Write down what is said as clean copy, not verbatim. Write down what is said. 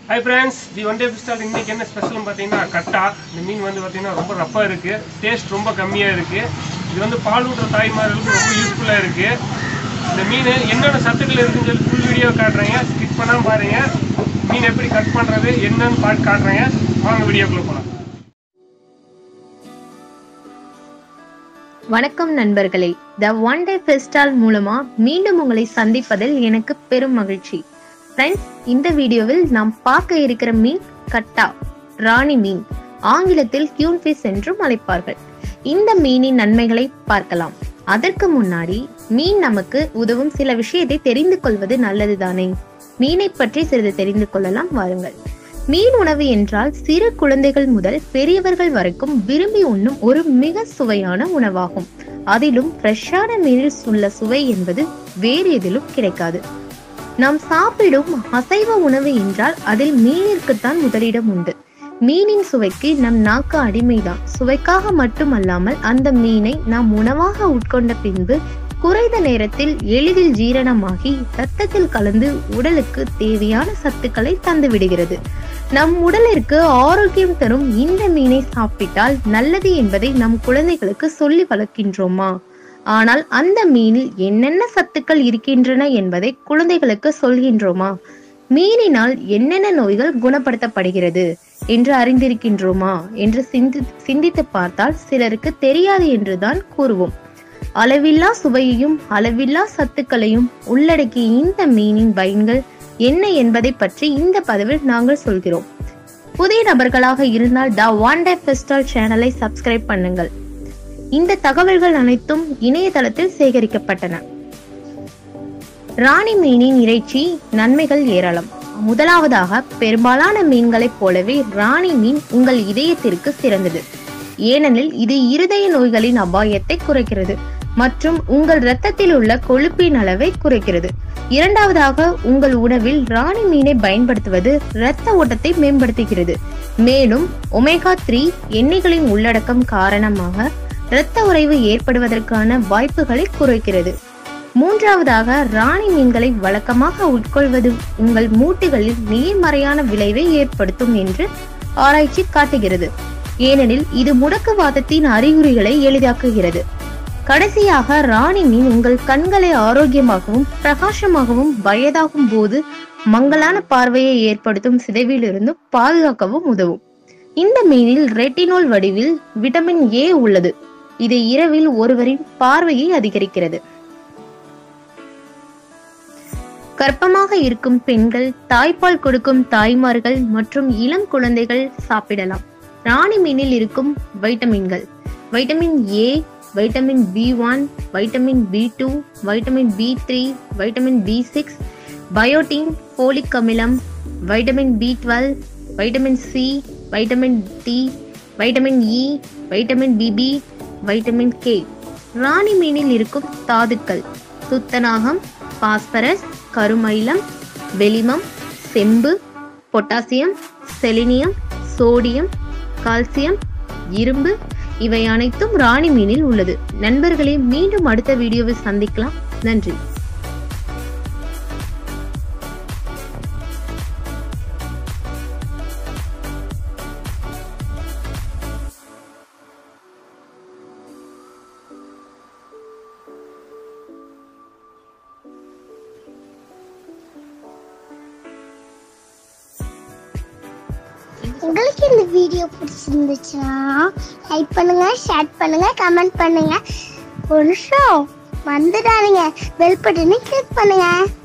Hi friends, the one day fish stall இன்னைக்கு என்ன ஸ்பெஷல்னு பாத்தீங்கன்னா கட்டா. இந்த மீன் வந்து பாத்தீங்கன்னா ரொம்ப ரப்பா இருக்கு. டேஸ்ட் ரொம்ப கம்மியா இருக்கு. இது வந்து பால் ஊத்துற தாய்மார்களுக்கு ரொம்ப யூஸ்ஃபுல்லா இருக்கு. இந்த மீன் என்னென்ன சத்துக்கள் இருக்குன்னு சொல்லி ஃபுல் வீடியோ காட்டுறேன். ஸ்கிப் பண்ணாம பாருங்க. மீன் எப்படி கட் பண்றது என்னன்னு பார்த்து காட்டுறேன். வாங்க வீடியோக்குள்ள போலாம். வணக்கம் நண்பர்களே. The One Day Fish Stall மூலமா மீண்டும் உங்களை சந்திப்பதில் எனக்கு பெரும் மகிழ்ச்சி. ஃப்ரெண்ட்ஸ், இந்த வீடியோவில் நாம் பார்க்க இருக்கிற மீன் கட்டா, ராணி மீன், ஆங்கிலத்தில் கியூன்ஃபிஷ் என்றும் அழைப்பார்கள். இந்த மீனின் நன்மைகளை பார்க்கலாம். அதற்கு முன்னாடி மீன் நமக்கு உதவும் சில விஷயத்தை தெரிந்து கொள்வது நல்லதுதானே. மீனை பற்றி சிறிது தெரிந்து கொள்ளலாம் வாருங்கள். மீன் உணவு என்றால் சிறு குழந்தைகள் முதல் பெரியவர்கள் வரைக்கும் விரும்பி உண்ணும் ஒரு மிக சுவையான உணவாகும். அதிலும் ஃப்ரெஷ்ஷான மீனில் உள்ள சுவை என்பது வேறு எதிலும் கிடைக்காது. நாம் சாப்பிடும் அசைவ உணவு என்றால் அதில் மீனிற்குத்தான் முதலிடம் உண்டு. மீனின் சுவைக்கு நம் நாக்கு அடிமைதான். சுவைக்காக மட்டுமல்லாமல் அந்த மீனை நாம் உணவாக உட்கொண்ட பின்பு குறைந்த நேரத்தில் எளிதில் ஜீரணமாகி இரத்தத்தில் கலந்து உடலுக்கு தேவையான சத்துக்களை தந்து விடுகிறது. நம் உடலிற்கு ஆரோக்கியம் தரும் இந்த மீனை சாப்பிட்டால் நல்லது என்பதை நம் குழந்தைகளுக்கு சொல்லி வளர்க்கின்றோமா? ஆனால் அந்த மீனில் என்னென்ன சத்துக்கள் இருக்கின்றன என்பதை குழந்தைகளுக்கு சொல்கின்றோமா? மீனினால் என்னென்ன நோய்கள் குணப்படுத்தப்படுகிறது என்று அறிந்திருக்கின்றோமா என்று சிந்தித்து பார்த்தால் சிலருக்கு தெரியாது என்றுதான் கூறுவோம். அளவில்லா சுவையையும் அளவில்லா சத்துக்களையும் உள்ளடக்கிய இந்த மீனின் பயன்கள் என்ன என்பதை பற்றி இந்த பதிவில் நாங்கள் சொல்கிறோம். புதிய நபர்களாக இருந்தால் The One Day Fish Stall சேனலை சப்ஸ்கிரைப் பண்ணுங்கள். இந்த தகவல்கள் அனைத்தும் இணையதளத்தில் சேகரிக்கப்பட்டன. ராணி மீனின் இறைச்சி நன்மைகள் ஏராளம். முதலாவதாக, பெரும்பாலான மீன்களைப் போலவே ராணி மீன் உங்கள் இதயத்திற்கு சிறந்தது. ஏனெனில் இது இருதய நோய்களின் அபாயத்தை குறைக்கிறது மற்றும் உங்கள் இரத்தத்தில் உள்ள கொழுப்பின் அளவை குறைக்கிறது. இரண்டாவதாக, உங்கள் உணவில் ராணி மீனை பயன்படுத்துவது இரத்த ஓட்டத்தை மேம்படுத்துகிறது. மேலும் ஒமேகா 3 எண்ணெய்களின் உள்ளடக்கம் காரணமாக இரத்த உறைவு ஏற்படுவதற்கான வாய்ப்புகளை குறைக்கிறது. மூன்றாவதாக, ராணி மீன்களை வழக்கமாக உட்கொள்வது உங்கள் மூட்டுகளில் நேர்மறையான விளைவை ஏற்படுத்தும் என்று ஆராய்ச்சி காட்டுகிறது. ஏனெனில் இது முடக்குவாதத்தின் அறிகுறிகளை எளிதாக்குகிறது. கடைசியாக, ராணி மீன் உங்கள் கண்களை ஆரோக்கியமாகவும் பிரகாசமாகவும் வயதாகும் போது மங்கலான பார்வையை ஏற்படுத்தும் சிதைவிலிருந்து பாதுகாக்கவும் உதவும். இந்த மீனில் ரெட்டினோல் வடிவில் விட்டமின் A உள்ளது. இது இரவில் ஒருவரின் பார்வையை அதிகரிக்கிறது. கர்ப்பமாக இருக்கும் பெண்கள், தாய்ப்பால் கொடுக்கும் தாய்மார்கள் மற்றும் இளம் குழந்தைகள் சாப்பிடலாம். ராணி மீனில் இருக்கும் வைட்டமின்கள்: vitamin A, vitamin B1, vitamin B2, vitamin B3, vitamin B6, biotin, folic அமிலம், vitamin B12, vitamin C, vitamin D, vitamin E, vitamin BB, vitamin K. ராணி மீனில் இருக்கும் தாதுக்கள்: துத்தநாகம், பாஸ்பரஸ், கருமைலம், வெலிமம், செம்பு, பொட்டாசியம், செலினியம், சோடியம், கால்சியம், இரும்பு, இவை அனைத்தும் ராணி மீனில் உள்ளது. நண்பர்களே, மீண்டும் அடுத்த வீடியோவில் சந்திக்கலாம். நன்றி. உங்களுக்கு இந்த வீடியோ பிடிச்சிருந்துச்சுன்னா லைக் பண்ணுங்க, ஷேர் பண்ணுங்க, கமெண்ட் பண்ணுங்க. ஒரு நிமிஷம் வந்துடாதீங்க, பெல் பட்டனை கிளிக் பண்ணுங்க.